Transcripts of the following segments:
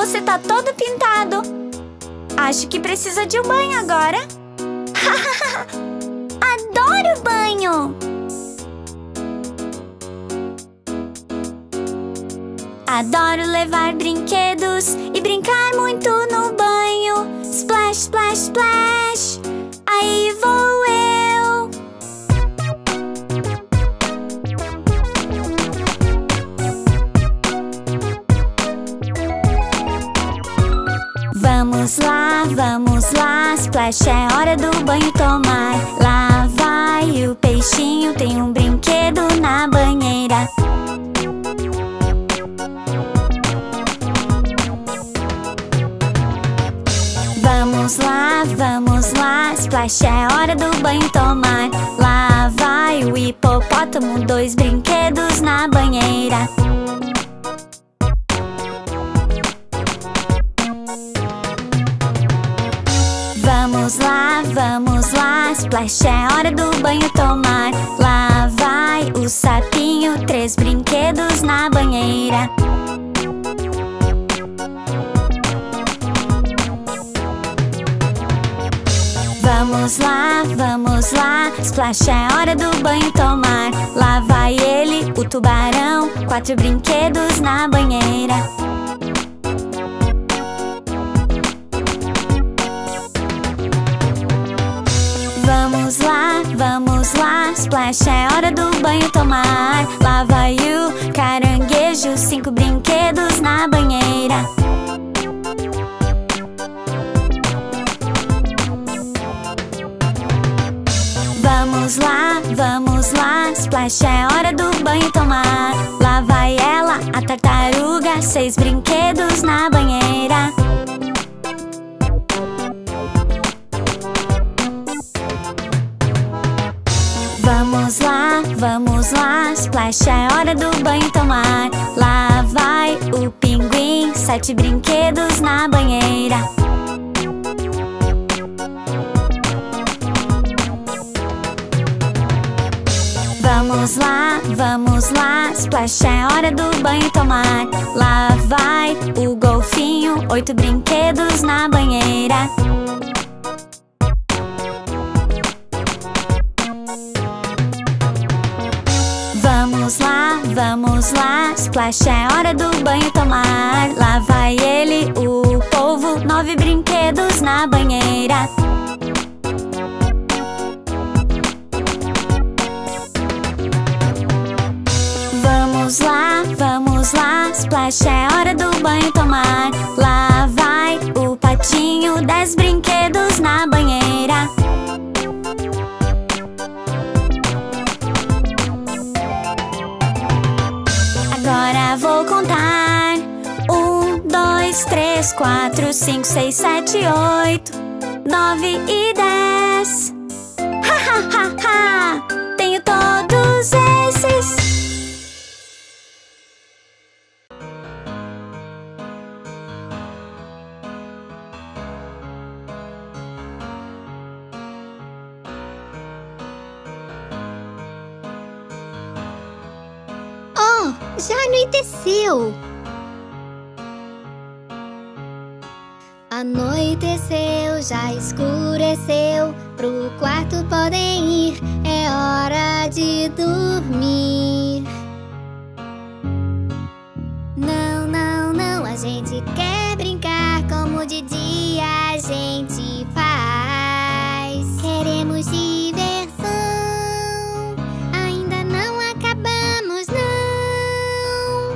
você tá todo pintado. Acho que precisa de um banho agora. Adoro banho! Adoro levar brinquedos e brincar muito no banho. Splash, splash, splash, aí vou eu. Vamos lá, splash, é hora do banho tomar. Lá vai o peixinho, tem um brinquedo na banheira. Vamos lá, splash, é hora do banho tomar. Lá vai o hipopótamo, 2 brinquedos na banheira. Vamos lá, splash, é hora do banho tomar. Lá vai o sapinho, 3 brinquedos na banheira. Vamos lá, splash, é hora do banho tomar. Lá vai ele, o tubarão, 4 brinquedos na banheira. Vamos lá, splash, é hora do banho tomar. Lá vai o caranguejo, 5 brinquedos na banheira. Vamos lá, splash, é hora do banho tomar. Lá vai ela, a tartaruga, 6 brinquedos na banheira. Vamos lá, splash, é hora do banho tomar. Lá vai o pinguim, 7 brinquedos na banheira. Vamos lá, splash, é hora do banho tomar. Lá vai o golfinho, 8 brinquedos na banheira. Vamos lá, splash, é hora do banho tomar. Lá vai ele, o polvo, 9 brinquedos na banheira. Vamos lá, splash, é hora do banho tomar. Lá vai o patinho, 10 brinquedos na banheira. Agora vou contar: 1, 2, 3, 4, 5, 6, 7, 8, 9 e 10. Ha! Tenho todos esses. Já anoiteceu. Anoiteceu, já escureceu. Pro quarto podem ir, é hora de dormir. Não, a gente quer brincar como de dia a gente faz. Queremos diversão, ainda não acabamos, não.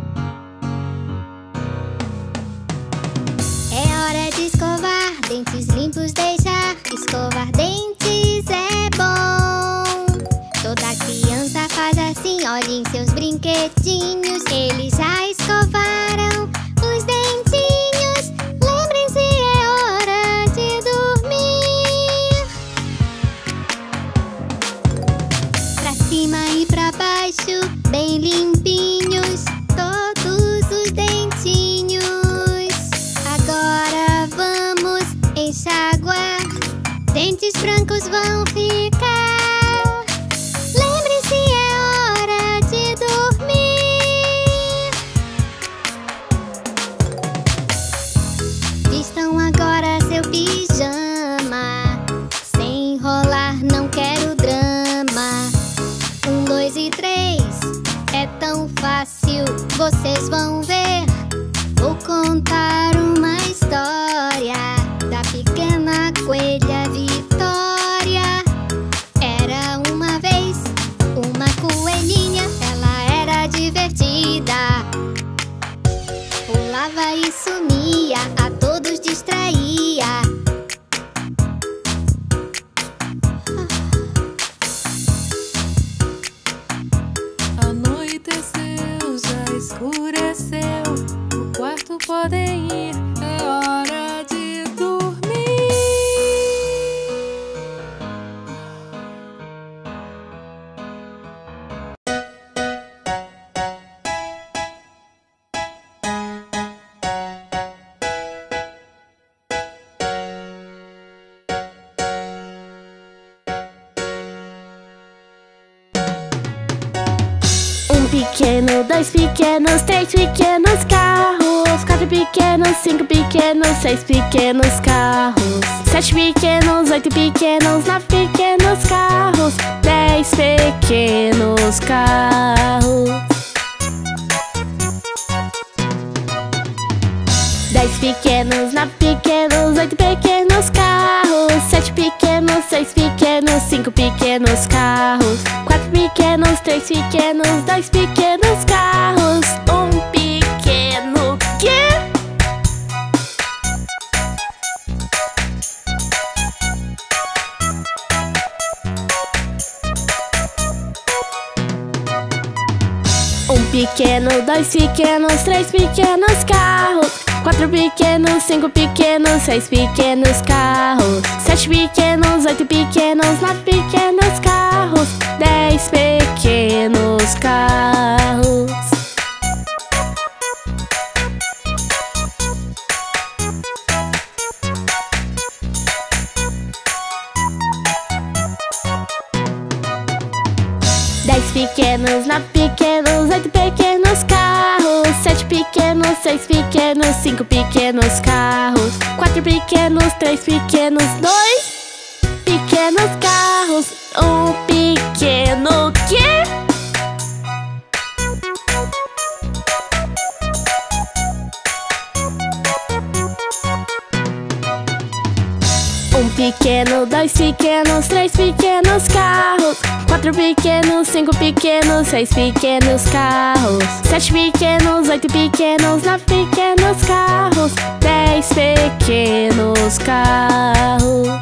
É hora de escovar, dentes limpos deixar. Escovar dentes é bom. Toda criança faz assim, olhem seus brinquedinhos. Eles já escovaram os dentinhos. Lembrem-se, é hora de dormir. Pra cima e pra baixo, bem limpinhos, todos os dentinhos. Agora vamos enxaguar, dentes brancos vão ficar. Lembre-se, é hora de dormir. fácil, vocês vão ver. Vou contar uma história da pequena coelha Vitória. Era uma vez uma coelhinha, ela era divertida. Pulava e sumia, a todos distraía. Anoiteceu, já escureceu, o quarto podem ir, é hora de dormir. Pequeno, dois pequenos, três pequenos carros, quatro pequenos, cinco pequenos, seis pequenos carros, sete pequenos, oito pequenos, nove pequenos carros, 10 pequenos carros. 10 pequenos, 9 pequenos, 8 pequenos carros, 7 pequenos, 6 pequenos, 5 pequenos carros, 4 pequenos, 3 pequenos, 2 pequenos carros, um pequeno quê? Um pequeno, dois pequenos, três pequenos carros, 4 pequenos, 5 pequenos, 6 pequenos carros, 7 pequenos, 8 pequenos, 9 pequenos carros, 10 pequenos carros. Pequenos, 9 pequenos, 8 pequenos carros, 7 pequenos, 6 pequenos, 5 pequenos carros, 4 pequenos, 3 pequenos, 2 pequenos carros, um pequeno quê? Um pequeno, dois pequenos, três pequenos carros, 4 pequenos, 5 pequenos, 6 pequenos carros, 7 pequenos, 8 pequenos, 9 pequenos carros, 10 pequenos carros.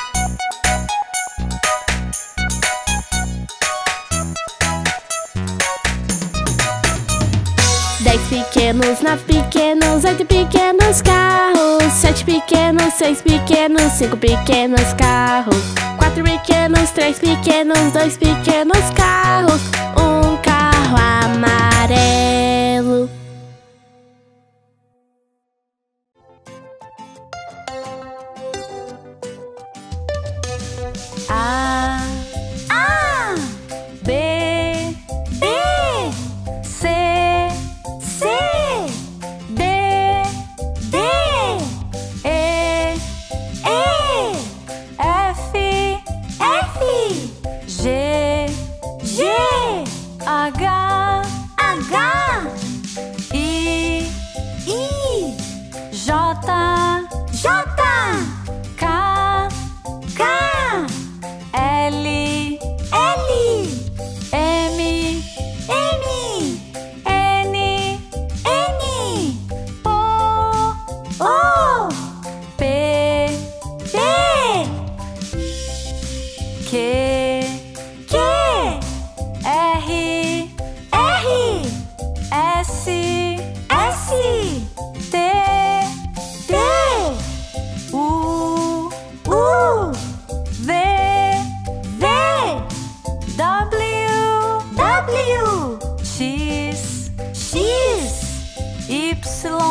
10 pequenos, 9 pequenos, 8 pequenos carros, 7 pequenos, 6 pequenos, 5 pequenos carros, 4 pequenos, 3 pequenos, 2 pequenos carros, um carro amarelo. A, B, C, D, E, F, G, H, I, J, K, L, M, N, O, P, Q, R, S, T, U, V, W, X, Y,